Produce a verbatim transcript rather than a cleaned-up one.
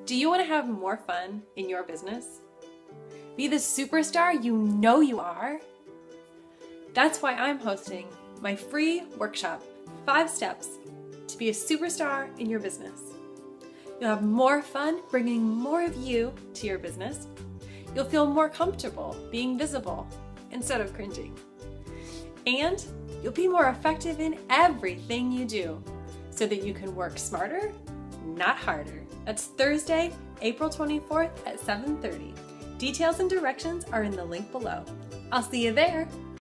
Do you want to have more fun in your business? Be the superstar you know you are? That's why I'm hosting my free workshop, Five Steps to be a Superstar in Your Business. You'll have more fun bringing more of you to your business. You'll feel more comfortable being visible instead of cringing. And you'll be more effective in everything you do so that you can work smarter, not harder. That's Thursday, April twenty-fourth at seven thirty. Details and directions are in the link below. I'll see you there.